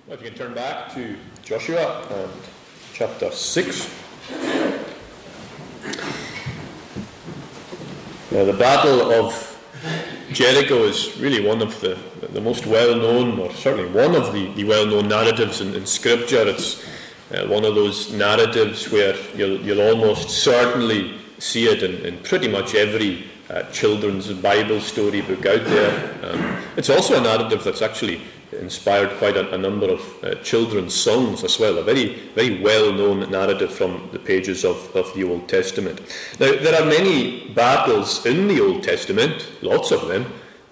Well, if you can turn back to Joshua and chapter 6. The Battle of Jericho is really one of the most well-known, or certainly one of the well-known narratives in Scripture. It's one of those narratives where you'll almost certainly see it in pretty much every children's Bible storybook out there. It's also a narrative that's actually inspired quite a number of children's songs as well, a very, very well-known narrative from the pages of the Old Testament. Now, there are many battles in the Old Testament, lots of them.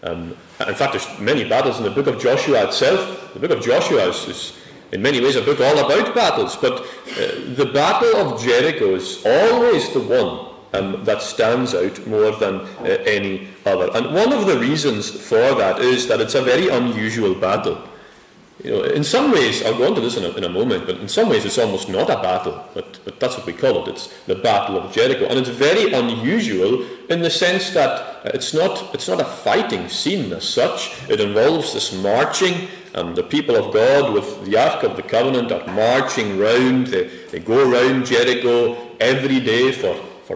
In fact, there's many battles in the book of Joshua itself. The book of Joshua is in many ways a book all about battles, but the Battle of Jericho is always the one that stands out more than any other. And one of the reasons for that is that it's a very unusual battle. In some ways, I'll go on to this in a moment, but in some ways it's almost not a battle, but that's what we call it. It's the Battle of Jericho. And it's very unusual in the sense that it's not a fighting scene as such. It involves this marching. The people of God with the Ark of the Covenant are marching round. They go around Jericho every day for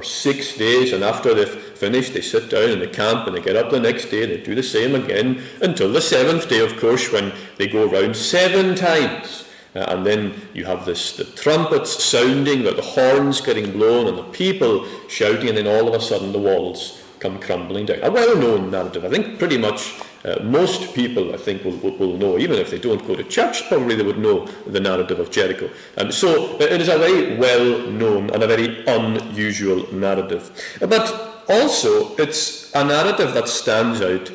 6 days, and after they've finished, they sit down in the camp and they get up the next day. They do the same again until the seventh day, of course, when they go around 7 times. And then you have the trumpets sounding, the horns getting blown, and the people shouting, and then all of a sudden the walls come crumbling down. A well-known narrative. I think pretty much most people, I think, will know. Even if they don't go to church, probably they would know the narrative of Jericho. So it is a very well-known and a very unusual narrative. But also, it's a narrative that stands out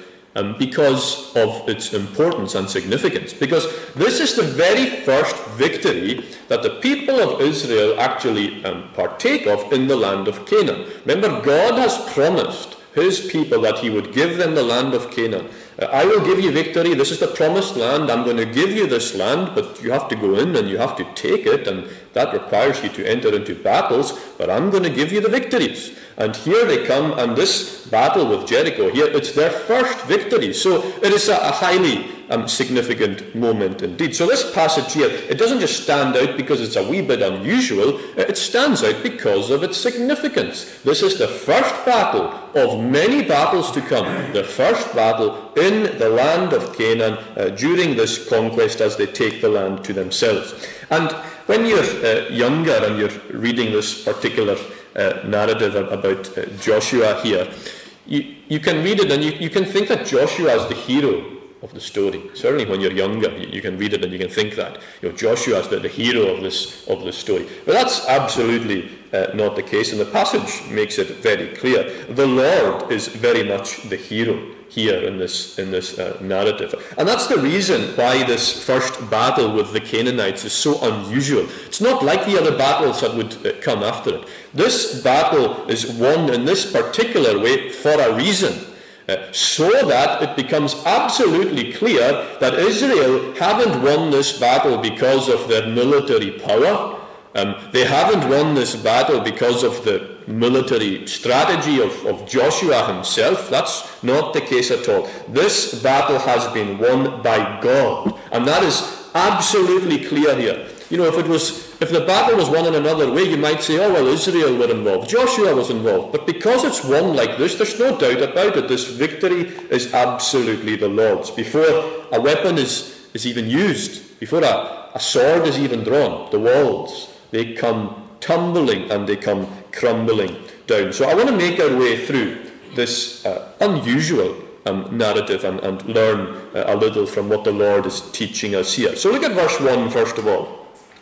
because of its importance and significance. Because this is the very first victory that the people of Israel actually partake of in the land of Canaan. Remember, God has promised his people that he would give them the land of Canaan. I will give you victory. This is the promised land. I'm going to give you this land, but you have to go in and you have to take it, and that requires you to enter into battles, but I'm going to give you the victories. And here they come, and this battle with Jericho here, it's their first victory. So it is a highly significant moment indeed. So this passage here, it doesn't just stand out because it's a wee bit unusual, it stands out because of its significance. This is the first battle of many battles to come, the first battle in the land of Canaan during this conquest as they take the land to themselves. And when you're younger and you're reading this particular narrative about Joshua here, you can read it and you can think that Joshua is the hero of the story. Certainly when you're younger, you can read it and you can think that Joshua is the hero of this story. But that's absolutely not the case, and the passage makes it very clear. The Lord is very much the hero here in this narrative. And that's the reason why this first battle with the Canaanites is so unusual. It's not like the other battles that would come after it. This battle is won in this particular way for a reason. So that it becomes absolutely clear that Israel haven't won this battle because of their military power. They haven't won this battle because of the military strategy of Joshua himself. That's not the case at all. This battle has been won by God, and that is absolutely clear here. If the battle was won in another way, you might say, oh, well, Israel were involved, Joshua was involved. But because it's won like this, there's no doubt about it. This victory is absolutely the Lord's. Before a weapon is even used, before a sword is even drawn, the walls, they come tumbling and they come crumbling down. So I want to make our way through this unusual narrative and learn a little from what the Lord is teaching us here. So look at verse 1 first of all.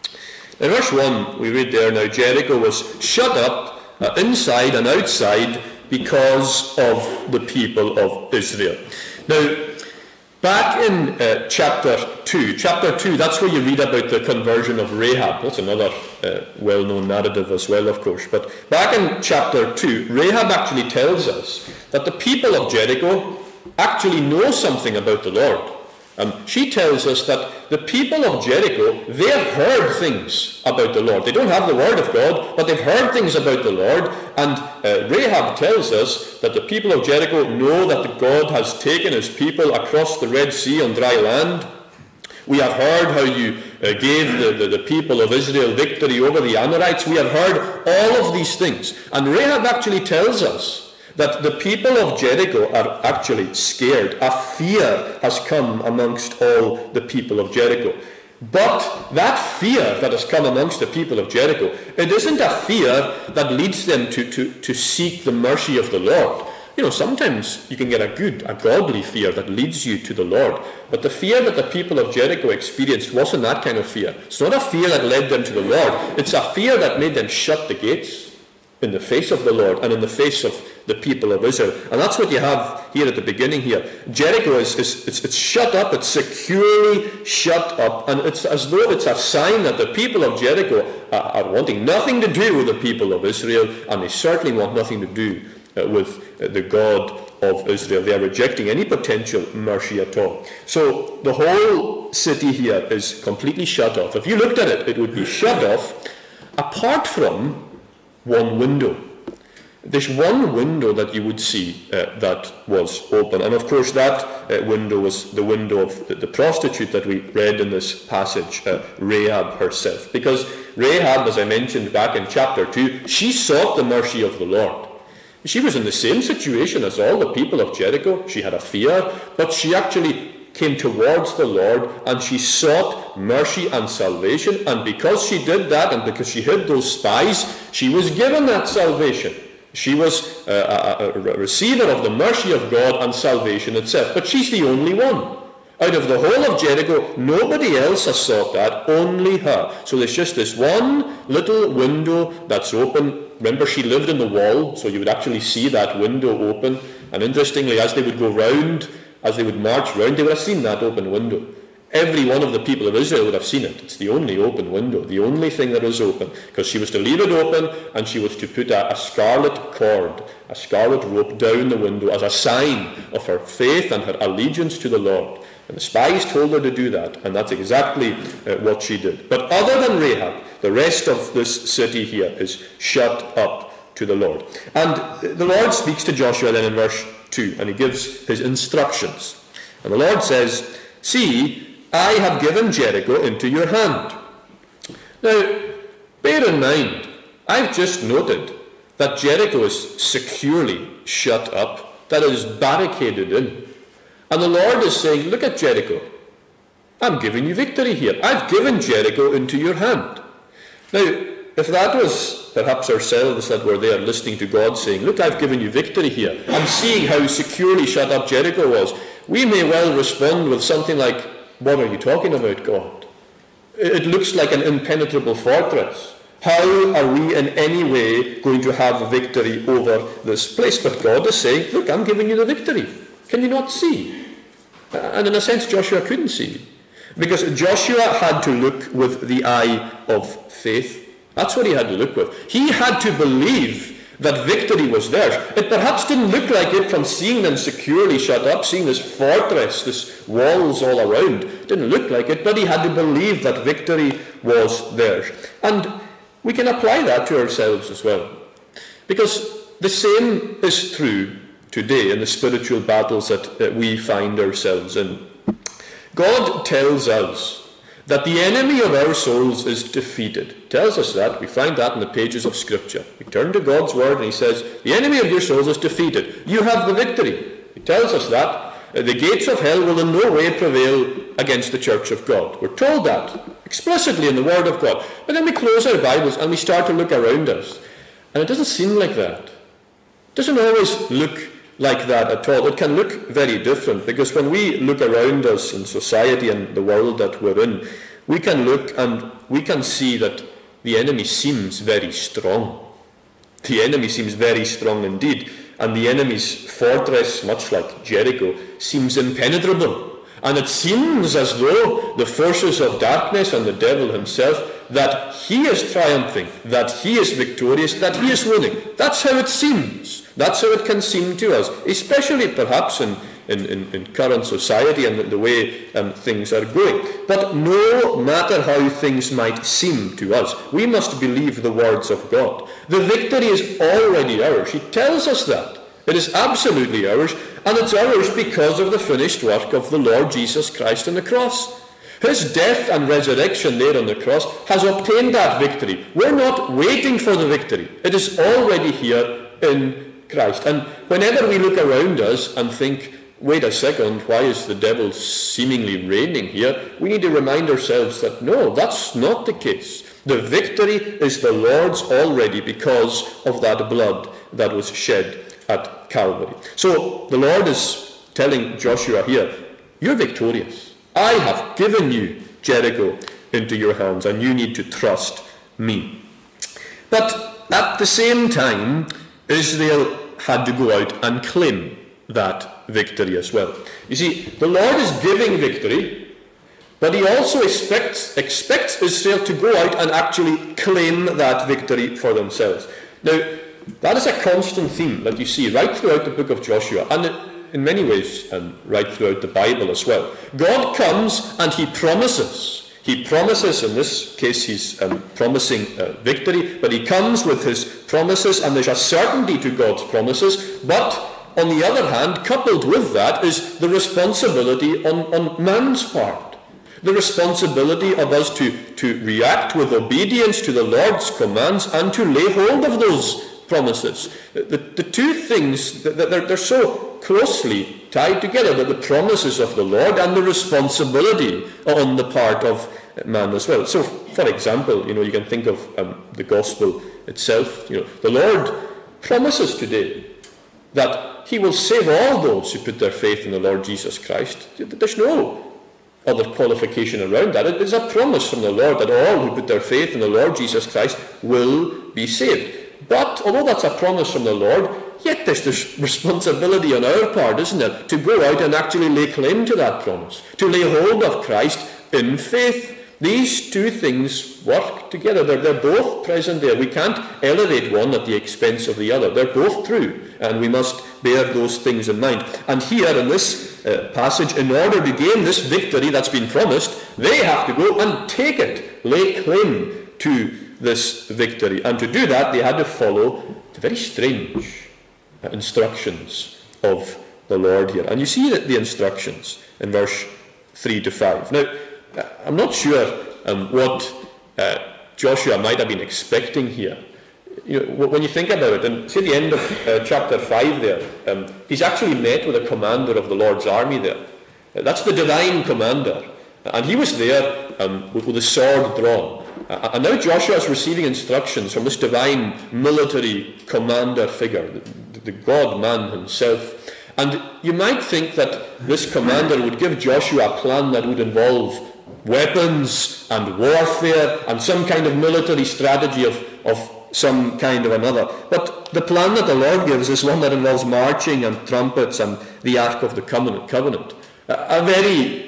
In verse 1, we read there, now Jericho was shut up inside and outside because of the people of Israel. Now, back in chapter 2, that's where you read about the conversion of Rahab. That's another well-known narrative as well, of course. But back in chapter 2, Rahab actually tells us that the people of Jericho actually know something about the Lord. She tells us that the people of Jericho, they have heard things about the Lord. They don't have the word of God, but they've heard things about the Lord. And Rahab tells us that the people of Jericho know that God has taken his people across the Red Sea on dry land. We have heard how you gave the people of Israel victory over the Amorites. We have heard all of these things. And Rahab actually tells us that the people of Jericho are actually scared. A fear has come amongst all the people of Jericho. But that fear that has come amongst the people of Jericho, it isn't a fear that leads them to seek the mercy of the Lord. You know, sometimes you can get a godly fear that leads you to the Lord. But the fear that the people of Jericho experienced wasn't that kind of fear. It's not a fear that led them to the Lord. It's a fear that made them shut the gates in the face of the Lord and in the face of the people of Israel. And that's what you have here at the beginning here. Jericho it's shut up, it's securely shut up, and it's as though it's a sign that the people of Jericho are wanting nothing to do with the people of Israel, and they certainly want nothing to do with the God of Israel. They are rejecting any potential mercy at all. So the whole city here is completely shut off. If you looked at it, it would be shut off apart from one window. There's one window that you would see that was open, and of course that window was the window of the prostitute that we read in this passage, Rahab herself. Because Rahab, as I mentioned back in chapter 2, she sought the mercy of the Lord. She was in the same situation as all the people of Jericho. She had a fear, but she actually came towards the Lord and she sought mercy and salvation. And because she did that, and because she hid those spies, she was given that salvation. She was a receiver of the mercy of God and salvation itself. But she's the only one. Out of the whole of Jericho, nobody else has sought that, only her. So there's just this one little window that's open. Remember, she lived in the wall, so you would actually see that window open. And interestingly, as they would go round, as they would march round, they would have seen that open window. Every one of the people of Israel would have seen it. It's the only open window, the only thing that is open, because she was to leave it open, and she was to put a scarlet cord, a scarlet rope down the window as a sign of her faith and her allegiance to the Lord. And the spies told her to do that, and that's exactly what she did. But other than Rahab, the rest of this city here is shut up to the Lord. And the Lord speaks to Joshua then in verse 2, and he gives his instructions. And the Lord says, "See, I have given Jericho into your hand." Now, bear in mind, I've just noted that Jericho is securely shut up, that it is barricaded in. And the Lord is saying, look at Jericho. I'm giving you victory here. I've given Jericho into your hand. Now, if that was perhaps ourselves that were there listening to God saying, look, I've given you victory here, and seeing how securely shut up Jericho was, we may well respond with something like, what are you talking about, God? It looks like an impenetrable fortress. How are we in any way going to have victory over this place? But God is saying, look, I'm giving you the victory. Can you not see? And in a sense, Joshua couldn't see. Because Joshua had to look with the eye of faith. That's what he had to look with. He had to believe that victory was theirs. It perhaps didn't look like it from seeing them securely shut up, seeing this fortress, this walls all around. It didn't look like it, but he had to believe that victory was theirs. And we can apply that to ourselves as well. Because the same is true today in the spiritual battles that we find ourselves in. God tells us that the enemy of our souls is defeated. He tells us that. We find that in the pages of Scripture. We turn to God's Word and he says, the enemy of your souls is defeated. You have the victory. He tells us that. The gates of hell will in no way prevail against the church of God. We're told that explicitly in the Word of God. But then we close our Bibles and we start to look around us. And it doesn't seem like that. It doesn't always look like that at all. It can look very different, because when we look around us in society and the world that we're in, we can look and we can see that the enemy seems very strong. The enemy seems very strong indeed, and the enemy's fortress, much like Jericho, seems impenetrable. And it seems as though the forces of darkness and the devil himself, that he is triumphing, that he is victorious, that he is winning. That's how it seems. That's how it can seem to us, especially perhaps in current society and the way things are going. But no matter how things might seem to us, we must believe the words of God. The victory is already ours. He tells us that. It is absolutely ours, and it's ours because of the finished work of the Lord Jesus Christ on the cross. His death and resurrection there on the cross has obtained that victory. We're not waiting for the victory. It is already here in Christ. And whenever we look around us and think, wait a second, why is the devil seemingly reigning here? We need to remind ourselves that no, that's not the case. The victory is the Lord's already because of that blood that was shed at Calvary. So the Lord is telling Joshua here, you're victorious. I have given you Jericho into your hands, and you need to trust me. But at the same time, Israel had to go out and claim that victory as well. You see, the Lord is giving victory, but he also expects Israel to go out and actually claim that victory for themselves. Now, that is a constant theme that you see right throughout the book of Joshua, and in many ways right throughout the Bible as well. God comes and he promises. He promises, in this case he's promising victory, but he comes with his promises, and there's a certainty to God's promises, but on the other hand, coupled with that is the responsibility on man's part. The responsibility of us to react with obedience to the Lord's commands and to lay hold of those promises. The two things, they're so closely tied together, that the promises of the Lord and the responsibility on the part of man as well. So, for example, you can think of the gospel itself. The Lord promises today that he will save all those who put their faith in the Lord Jesus Christ. There's no other qualification around that. It is a promise from the Lord that all who put their faith in the Lord Jesus Christ will be saved. But although that's a promise from the Lord, yet there's this responsibility on our part, isn't there, to go out and actually lay claim to that promise, to lay hold of Christ in faith. These two things work together. They're both present there. We can't elevate one at the expense of the other. They're both true, and we must bear those things in mind. And here in this passage, in order to gain this victory that's been promised, they have to go and take it, lay claim to this victory. And to do that, they had to follow the very strange instructions of the Lord here. And you see that the instructions in verse 3 to 5. Now, I'm not sure what Joshua might have been expecting here. When you think about it, and see the end of chapter 5 there, he's actually met with a commander of the Lord's army there. That's the divine commander. And he was there with a sword drawn. And now Joshua is receiving instructions from this divine military commander figure, the God-man himself. And you might think that this commander would give Joshua a plan that would involve weapons and warfare and some kind of military strategy of some kind or another. But the plan that the Lord gives is one that involves marching and trumpets and the Ark of the Covenant. A very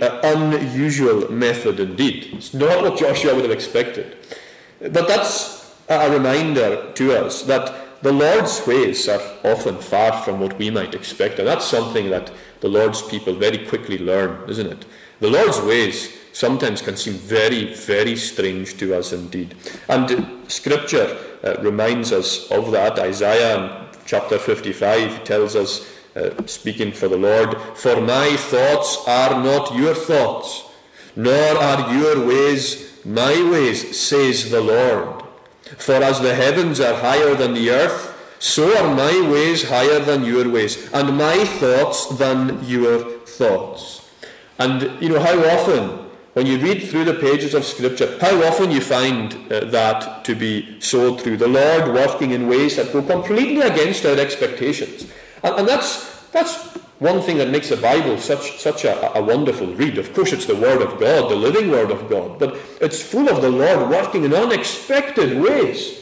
unusual method indeed. It's not what Joshua would have expected. But that's a reminder to us that the Lord's ways are often far from what we might expect. And that's something that the Lord's people very quickly learn, isn't it? The Lord's ways sometimes can seem very, very strange to us indeed. And Scripture reminds us of that. Isaiah in chapter 55 tells us, speaking for the Lord, "For my thoughts are not your thoughts, nor are your ways my ways, says the Lord. For as the heavens are higher than the earth, so are my ways higher than your ways, and my thoughts than your thoughts." And how often, when you read through the pages of Scripture, how often you find that to be so true. The Lord working in ways that go completely against our expectations. And that's one thing that makes the Bible such a wonderful read. Of course, it's the Word of God, the living Word of God, but it's full of the Lord working in unexpected ways.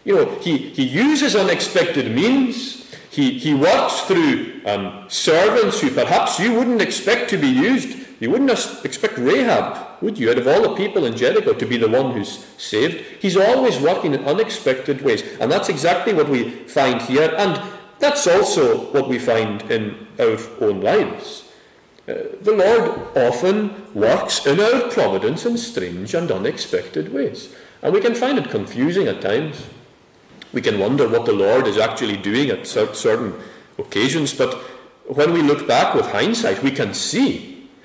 He uses unexpected means. He works through servants who perhaps you wouldn't expect to be used. You wouldn't expect Rahab, would you, out of all the people in Jericho, to be the one who's saved. He's always working in unexpected ways. And that's exactly what we find here. And that's also what we find in our own lives. The Lord often works in our providence in strange and unexpected ways. And we can find it confusing at times. We can wonder what the Lord is actually doing at certain occasions. But when we look back with hindsight, we can see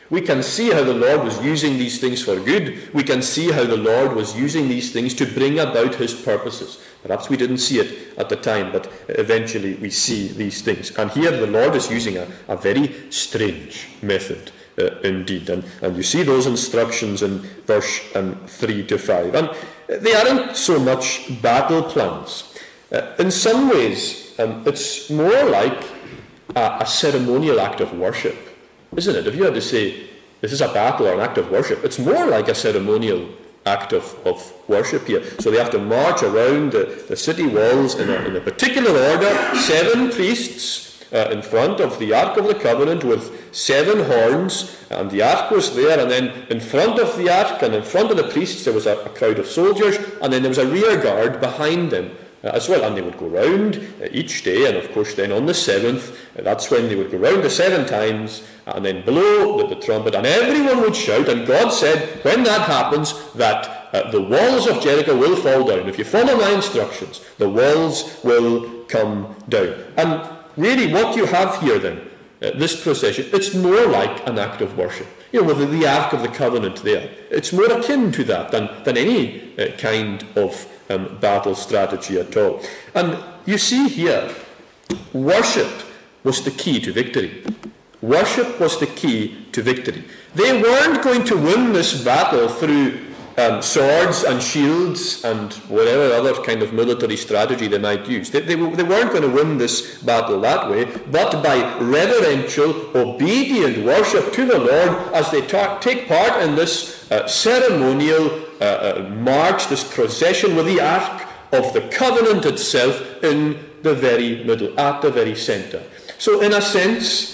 We can see how the Lord was using these things for good. We can see how the Lord was using these things to bring about his purposes. Perhaps we didn't see it at the time, but eventually we see these things. And here the Lord is using a very strange method indeed. And you see those instructions in verse 3 to 5. And they aren't so much battle plans. In some ways, it's more like a ceremonial act of worship, isn't it? If you had to say, this is a battle or an act of worship, it's more like a ceremonial act of worship here. So they have to march around the city walls in a particular order, 7 priests in front of the Ark of the Covenant with 7 horns, and the Ark was there, and then in front of the Ark and in front of the priests there was a crowd of soldiers, and then there was a rear guard behind them as well, and they would go round each day, and of course then on the 7th, that's when they would go round the 7 times, and then blow the trumpet, and everyone would shout, and God said, when that happens, that the walls of Jericho will fall down. If you follow my instructions, the walls will come down. And really what you have here then, this procession, it's more like an act of worship. You know, with the Ark of the Covenant there, it's more akin to that than any kind of battle strategy at all. And you see here, worship was the key to victory. Worship was the key to victory. They weren't going to win this battle through swords and shields and whatever other kind of military strategy they might use. They weren't going to win this battle that way, but by reverential, obedient worship to the Lord as they take part in this ceremonial march, this procession with the Ark of the Covenant itself in the very middle, at the very centre. So in a sense,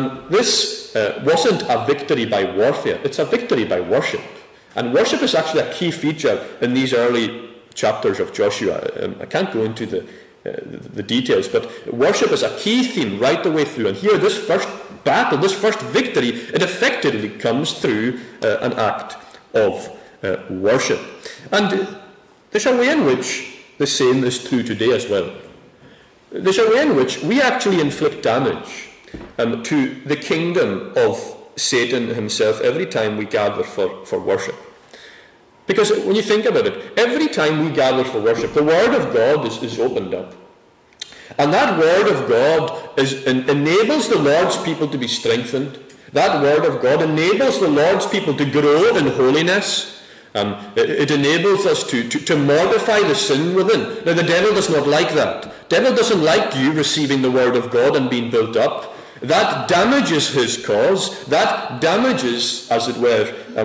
this wasn't a victory by warfare, it's a victory by worship. And worship is actually a key feature in these early chapters of Joshua. I can't go into the details, but worship is a key theme right the way through. And here, this first battle, this first victory, it effectively comes through an act of worship. And there's a way in which the same is true today as well. There's a way in which we actually inflict damage to the kingdom of Satan himself every time we gather for worship. Because when you think about it, every time we gather for worship, the Word of God is opened up. And that Word of God enables the Lord's people to be strengthened. That Word of God enables the Lord's people to grow in holiness. It enables us to mortify the sin within. Now the devil does not like that. The devil doesn't like you receiving the Word of God and being built up. That damages his cause. That damages, as it were,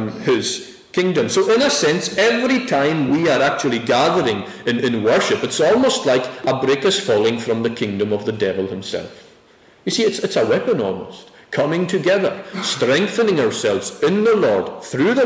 his kingdom. So in a sense, every time we are actually gathering in worship, it's almost like a brick is falling from the kingdom of the devil himself. You see, it's a weapon almost. Coming together, strengthening ourselves in the Lord,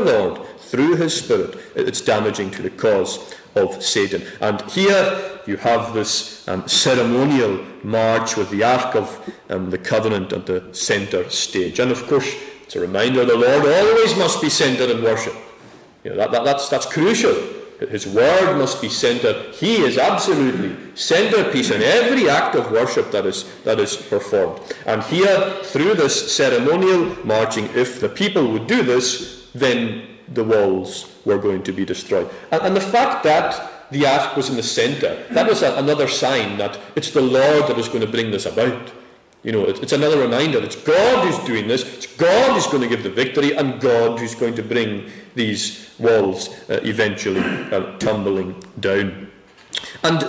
through his Spirit. It's damaging to the cause of Satan. And here you have this ceremonial march with the Ark of the Covenant at the centre stage. And of course, it's a reminder the Lord always must be centred in worship. You know, that's crucial. His word must be centred. He is absolutely centrepiece in every act of worship that is performed. And here, through this ceremonial marching, if the people would do this, then the walls were going to be destroyed. And the fact that the ark was in the centre, that was another sign that it's the Lord that is going to bring this about. You know, it's another reminder. It's God who's doing this. It's God who's going to give the victory, and God who's going to bring these walls eventually tumbling down. And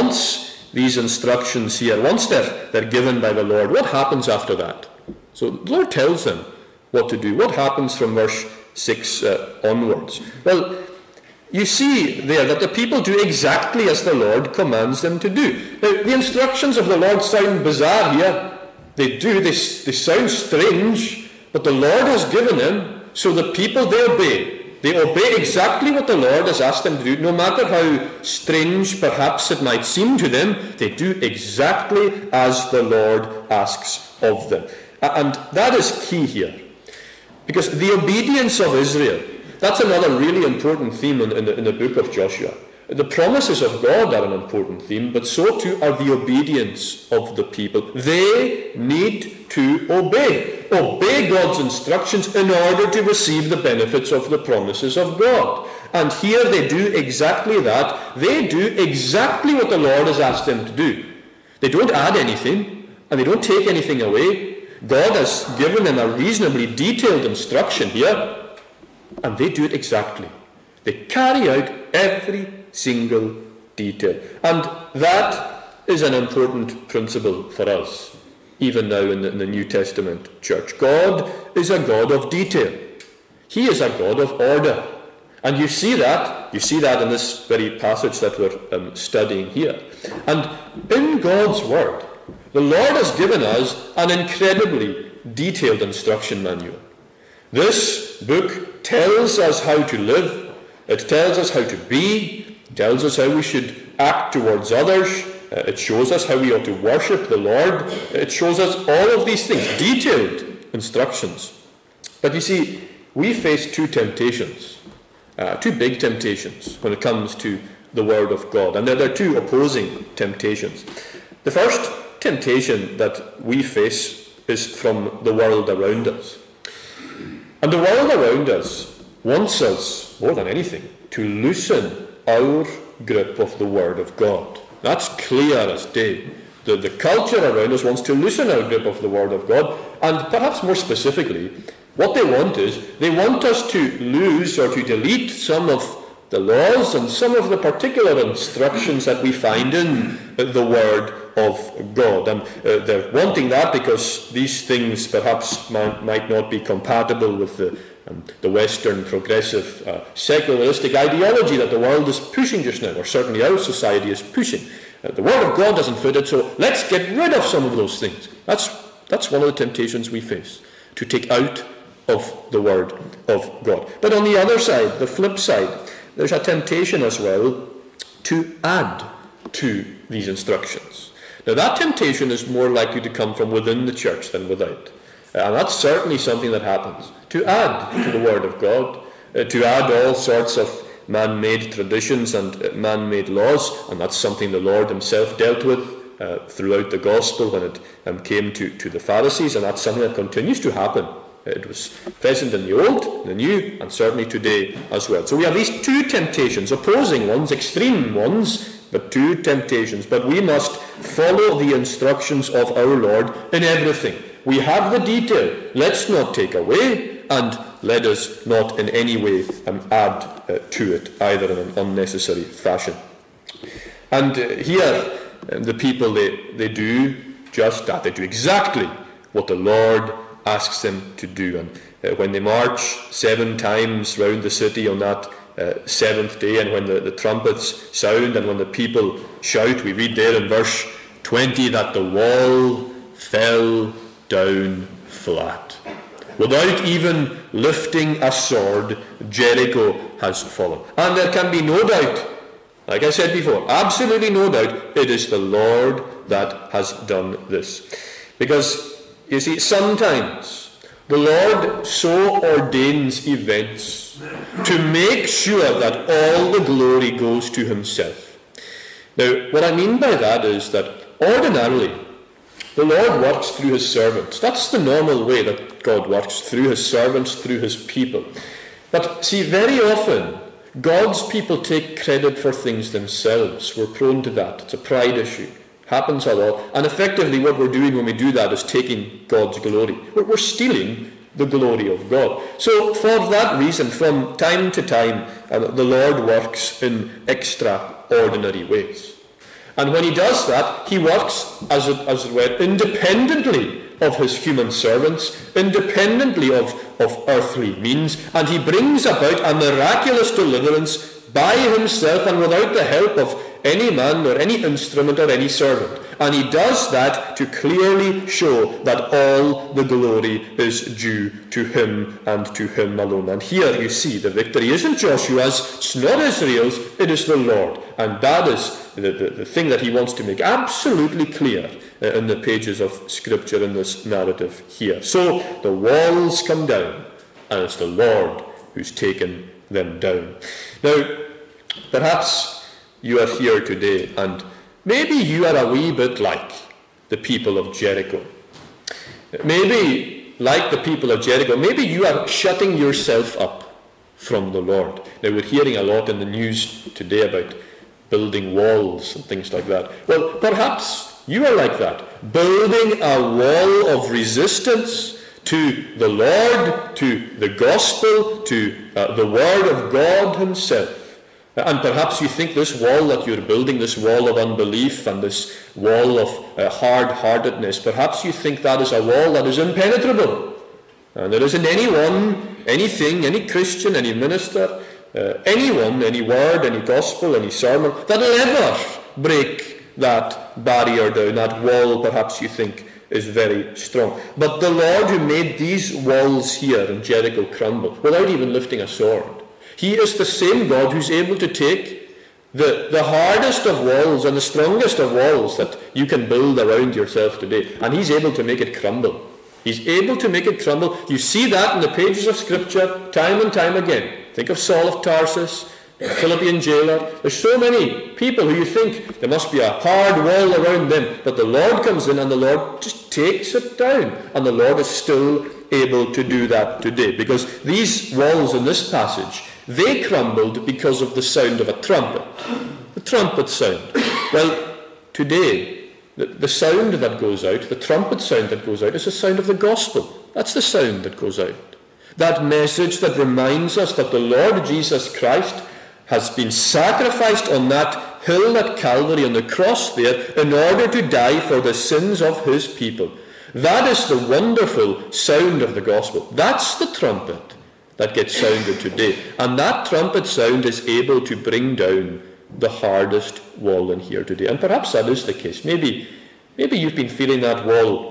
once these instructions here, once they're given by the Lord, what happens after that? So the Lord tells them what to do. What happens from verse 6 onwards? Well, you see there that the people do exactly as the Lord commands them to do. Now, the instructions of the Lord sound bizarre here. They sound strange, but the Lord has given them, so the people, they obey. They obey exactly what the Lord has asked them to do, no matter how strange perhaps it might seem to them. They do exactly as the Lord asks of them. And that is key here. Because the obedience of Israel, that's another really important theme in the book of Joshua. The promises of God are an important theme, but so too are the obedience of the people. They need to obey. Obey God's instructions in order to receive the benefits of the promises of God. And here they do exactly that. They do exactly what the Lord has asked them to do. They don't add anything, and they don't take anything away. God has given them a reasonably detailed instruction here, and they do it exactly. They carry out every single detail. And that is an important principle for us, even now in the New Testament church. God is a God of detail. He is a God of order. And you see that in this very passage that we're studying here. And in God's Word, the Lord has given us an incredibly detailed instruction manual. This book tells us how to live. It tells us how to be. It tells us how we should act towards others. It shows us how we ought to worship the Lord. It shows us all of these things, detailed instructions. But you see, we face two temptations, two big temptations when it comes to the Word of God. And there are two opposing temptations. The first temptation that we face is from the world around us. And the world around us wants us, more than anything, to loosen our grip of the Word of God. That's clear as day. The culture around us wants to loosen our grip of the Word of God, and perhaps more specifically, what they want is, they want us to lose or to delete some of the laws and some of the particular instructions that we find in the Word of God. And they're wanting that because these things perhaps might not be compatible with the Western progressive secularistic ideology that the world is pushing just now, or certainly our society is pushing. The Word of God doesn't fit it, so let's get rid of some of those things. That's one of the temptations we face, to take out of the Word of God. But on the other side, the flip side, there's a temptation as well to add to these instructions. Now that temptation is more likely to come from within the church than without. And that's certainly something that happens. To add to the Word of God, to add all sorts of man-made traditions and man-made laws, and that's something the Lord himself dealt with throughout the Gospel when it came to the Pharisees, and that's something that continues to happen. It was present in the Old, the New, and certainly today as well. So we have these two temptations, opposing ones, extreme ones, but two temptations. But we must follow the instructions of our Lord in everything. We have the detail. Let's not take away, and let us not in any way add to it, either in an unnecessary fashion. And here, the people, they do just that. They do exactly what the Lord asks them to do. And when they march 7 times round the city on that 7th day, and when the trumpets sound and when the people shout, we read there in verse 20 that the wall fell down flat. Without even lifting a sword, Jericho has fallen. And there can be no doubt, like I said before, absolutely no doubt, it is the Lord that has done this. Because, you see, sometimes the Lord so ordains events to make sure that all the glory goes to himself. Now, what I mean by that is that ordinarily, the Lord works through his servants. That's the normal way that God works, through his servants, through his people. But see, very often, God's people take credit for things themselves. We're prone to that. It's a pride issue. Happens a lot. And effectively what we're doing when we do that is taking God's glory. We're stealing the glory of God. So for that reason, from time to time, the Lord works in extraordinary ways. And when he does that, he works, as it were, independently of his human servants, independently of earthly means, and he brings about a miraculous deliverance by himself and without the help of any man or any instrument or any servant. And he does that to clearly show that all the glory is due to him and to him alone. And here you see the victory isn't Joshua's, it's not Israel's, it is the Lord. And that is the thing that he wants to make absolutely clear in the pages of Scripture in this narrative here. So the walls come down, and it's the Lord who's taken them down. Now, perhaps you are here today, and maybe you are a wee bit like the people of Jericho. Maybe, like the people of Jericho, maybe you are shutting yourself up from the Lord. Now, we're hearing a lot in the news today about building walls and things like that. Well, perhaps you are like that, building a wall of resistance to the Lord, to the gospel, to the Word of God Himself. And perhaps you think this wall that you're building, this wall of unbelief and this wall of hard-heartedness, perhaps you think that is a wall that is impenetrable. And there isn't anyone, anything, any Christian, any minister, anyone, any word, any gospel, any sermon, that will ever break that barrier down, that wall perhaps you think is very strong. But the Lord who made these walls here in Jericho crumble without even lifting a sword, He is the same God who's able to take the hardest of walls and the strongest of walls that you can build around yourself today, and He's able to make it crumble. He's able to make it crumble. You see that in the pages of Scripture time and time again. Think of Saul of Tarsus, the Philippian jailer. There's so many people who you think there must be a hard wall around them, but the Lord comes in and the Lord just takes it down, and the Lord is still able to do that today, because these walls in this passage, they crumbled because of the sound of a trumpet. The trumpet sound. Well, today, the sound that goes out, the trumpet sound that goes out, is the sound of the gospel. That's the sound that goes out. That message that reminds us that the Lord Jesus Christ has been sacrificed on that hill at Calvary, on the cross there, in order to die for the sins of His people. That is the wonderful sound of the gospel. That's the trumpet that gets sounded today. And that trumpet sound is able to bring down the hardest wall in here today. And perhaps that is the case. Maybe you've been feeling that wall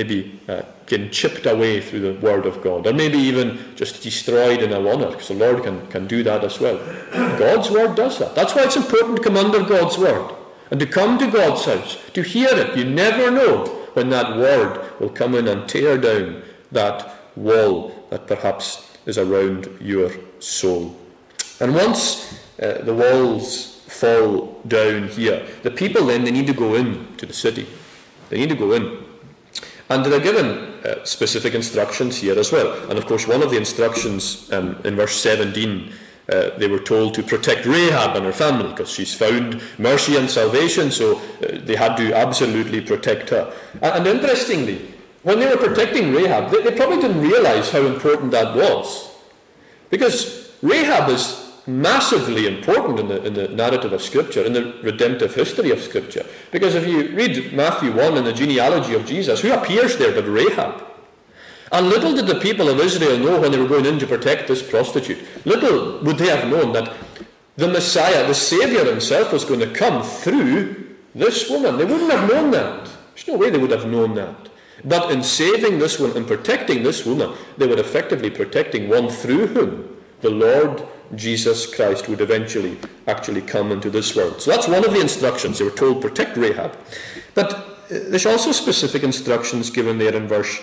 getting chipped away through the Word of God, or maybe even just destroyed in a honor, because the Lord can do that as well. God's Word does that. That's why it's important to come under God's Word and to come to God's house, to hear it. You never know when that Word will come in and tear down that wall that perhaps is around your soul. And once the walls fall down here, the people then, they need to go in to the city. They need to go in. And they're given specific instructions here as well. And of course, one of the instructions in verse 17, they were told to protect Rahab and her family, because she's found mercy and salvation, so they had to absolutely protect her. And interestingly, when they were protecting Rahab, they probably didn't realize how important that was. Because Rahab is massively important in the narrative of Scripture, in the redemptive history of Scripture. Because if you read Matthew 1 in the genealogy of Jesus, who appears there but Rahab? And little did the people of Israel know when they were going in to protect this prostitute, little would they have known that the Messiah, the Saviour Himself, was going to come through this woman. They wouldn't have known that. There's no way they would have known that. But in saving this woman and protecting this woman, they were effectively protecting one through whom the Lord Jesus Christ would eventually actually come into this world. So that's one of the instructions. They were told, protect Rahab. But there's also specific instructions given there in verse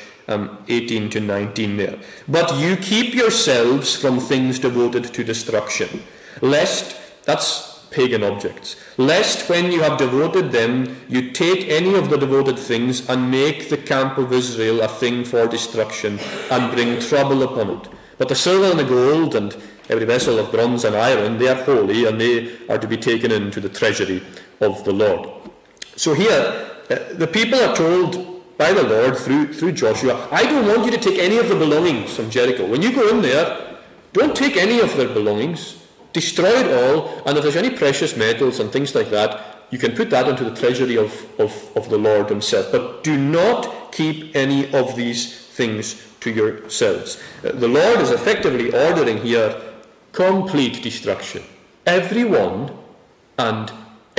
18 to 19 there. But you keep yourselves from things devoted to destruction, lest, that's pagan objects, lest when you have devoted them, you take any of the devoted things and make the camp of Israel a thing for destruction and bring trouble upon it. But the silver and the gold and every vessel of bronze and iron, they are holy, and they are to be taken into the treasury of the Lord. So here, the people are told by the Lord through Joshua, I don't want you to take any of the belongings from Jericho. When you go in there, don't take any of their belongings. Destroy it all, and if there's any precious metals and things like that, you can put that into the treasury of the Lord Himself. But do not keep any of these things to yourselves. The Lord is effectively ordering here complete destruction. Everyone and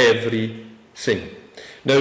everything. Now,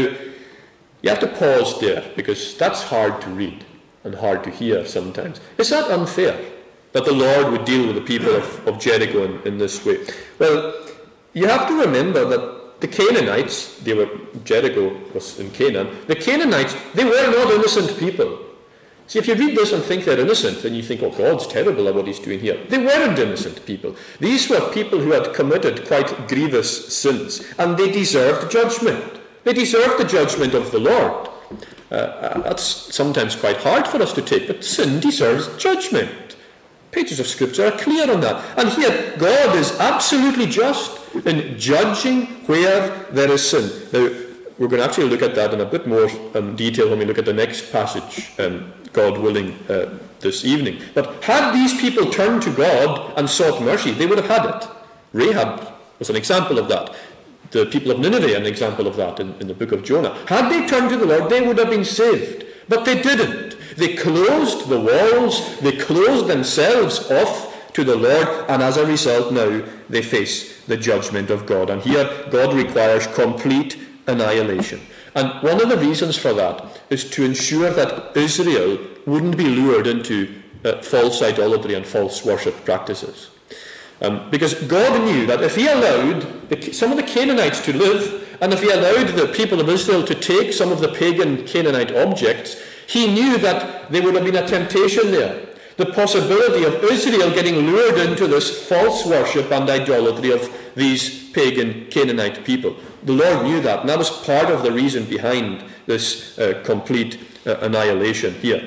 you have to pause there, because that's hard to read and hard to hear sometimes. Is that unfair that the Lord would deal with the people of Jericho in this way? Well, you have to remember that the Canaanites, Jericho was in Canaan, the Canaanites, they were not innocent people. See, if you read this and think they're innocent, then you think, oh, God's terrible at what He's doing here. They weren't innocent people. These were people who had committed quite grievous sins, and they deserved judgment. They deserved the judgment of the Lord. That's sometimes quite hard for us to take, but sin deserves judgment. Pages of Scripture are clear on that. And here, God is absolutely just in judging where there is sin. Now, we're going to actually look at that in a bit more detail when we look at the next passage, God willing, this evening. But had these people turned to God and sought mercy, they would have had it. Rahab was an example of that. The people of Nineveh are an example of that in the book of Jonah. Had they turned to the Lord, they would have been saved. But they didn't. They closed the walls, they closed themselves off to the Lord, and as a result now they face the judgment of God. And here God requires complete annihilation. And one of the reasons for that is to ensure that Israel wouldn't be lured into false idolatry and false worship practices. Because God knew that if he allowed some of the Canaanites to live, and if he allowed the people of Israel to take some of the pagan Canaanite objects, he knew that there would have been a temptation there. The possibility of Israel getting lured into this false worship and idolatry of these pagan Canaanite people. The Lord knew that, and that was part of the reason behind this complete annihilation here.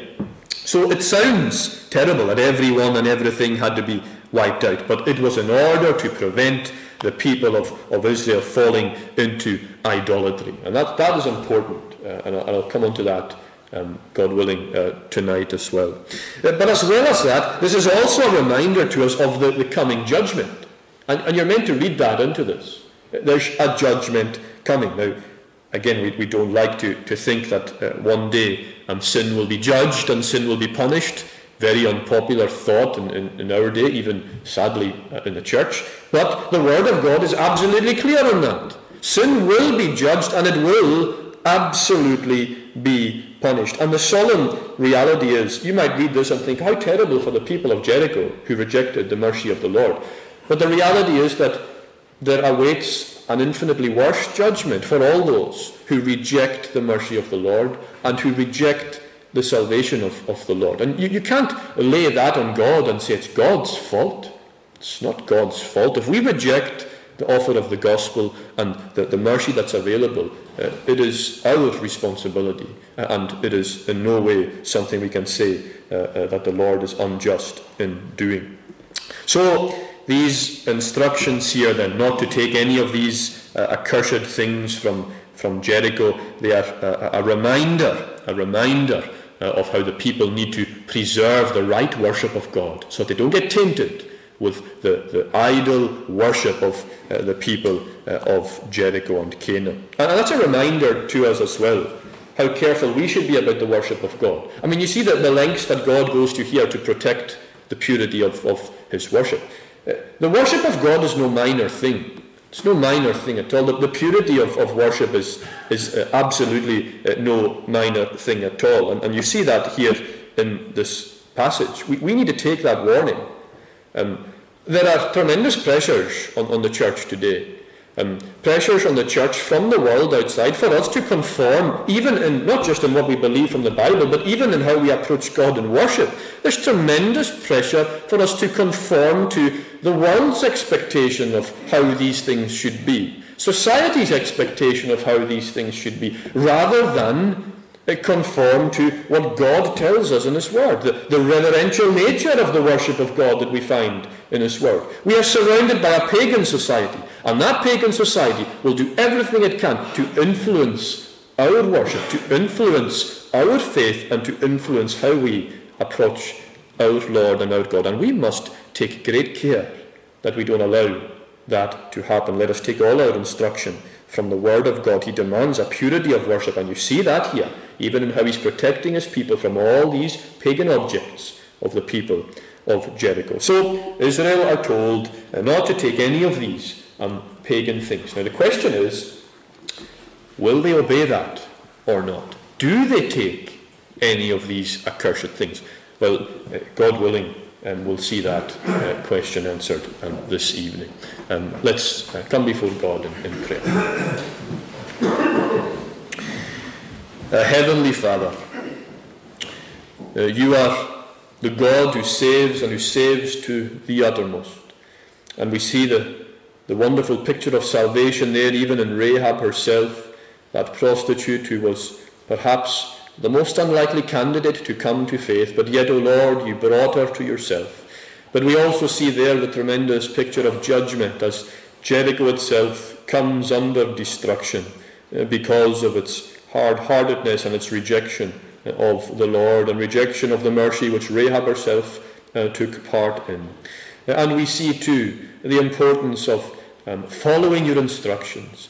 So it sounds terrible that everyone and everything had to be wiped out, but it was in order to prevent the people of Israel falling into idolatry. And that is important, and I'll come on to that, God willing, tonight as well. But as well as that, this is also a reminder to us of the coming judgment. And you're meant to read that into this. There's a judgment coming. Now, again, we don't like to think that one day sin will be judged and sin will be punished. Very unpopular thought in our day, even sadly in the church. But the Word of God is absolutely clear on that. Sin will be judged and it will absolutely be punished. And the solemn reality is, you might read this and think, how terrible for the people of Jericho who rejected the mercy of the Lord. But the reality is that there awaits an infinitely worse judgment for all those who reject the mercy of the Lord and who reject the salvation of the Lord. And you can't lay that on God and say it's God's fault. It's not God's fault. If we reject the offer of the gospel and the mercy that's available, it is our responsibility, and it is in no way something we can say that the Lord is unjust in doing. So these instructions here then, not to take any of these accursed things from Jericho, they are a reminder of how the people need to preserve the right worship of God, so that they don't get tainted with the idol worship of the people of Jericho and Canaan. And that's a reminder to us as well, how careful we should be about the worship of God. I mean, you see the lengths that God goes to here to protect the purity of his worship. The worship of God is no minor thing. It's no minor thing at all. The purity of worship is absolutely no minor thing at all. And you see that here in this passage. We need to take that warning. There are tremendous pressures on the church today. Pressures on the church from the world outside for us to conform, even in not just in what we believe from the Bible, but even in how we approach God in worship. There's tremendous pressure for us to conform to the world's expectation of how these things should be, society's expectation of how these things should be, rather than conform to what God tells us in His Word, the reverential nature of the worship of God that we find in His Word. We are surrounded by a pagan society, and that pagan society will do everything it can to influence our worship, to influence our faith, and to influence how we approach our Lord and our God. And we must take great care that we don't allow that to happen. Let us take all our instruction from the Word of God. He demands a purity of worship, and you see that here, even in how He's protecting His people from all these pagan objects of the people of Jericho. So Israel are told not to take any of these pagan things. Now the question is, will they obey that or not? Do they take any of these accursed things? Well, God willing, we'll see that question answered this evening. Let's come before God in prayer. Heavenly Father, you are the God who saves and who saves to the uttermost. And we see the wonderful picture of salvation there, even in Rahab herself, that prostitute who was perhaps the most unlikely candidate to come to faith, but yet, O Lord, you brought her to yourself. But we also see there the tremendous picture of judgment as Jericho itself comes under destruction because of its hard-heartedness and its rejection of the Lord and rejection of the mercy which Rahab herself took part in. And we see too the importance of following your instructions,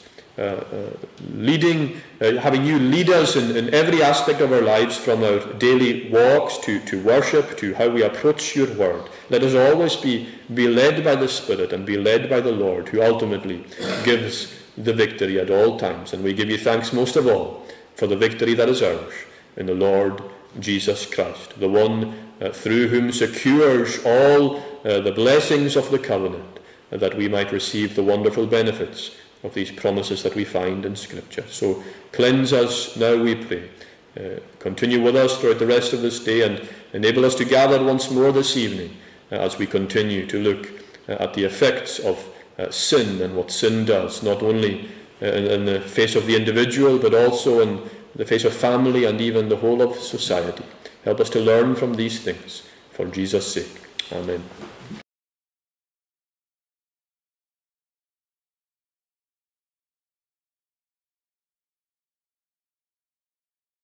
having you lead us in every aspect of our lives, from our daily walks to worship, to how we approach your word. Let us always be led by the Spirit and be led by the Lord, who ultimately gives the victory at all times. And we give you thanks most of all for the victory that is ours in the Lord Jesus Christ, the one through whom secures all the blessings of the covenant, that we might receive the wonderful benefits of these promises that we find in Scripture. So cleanse us now, we pray. Continue with us throughout the rest of this day, and enable us to gather once more this evening as we continue to look at the effects of sin and what sin does, not only in the face of the individual, but also in the face of family and even the whole of society. Help us to learn from these things for Jesus' sake. Amen.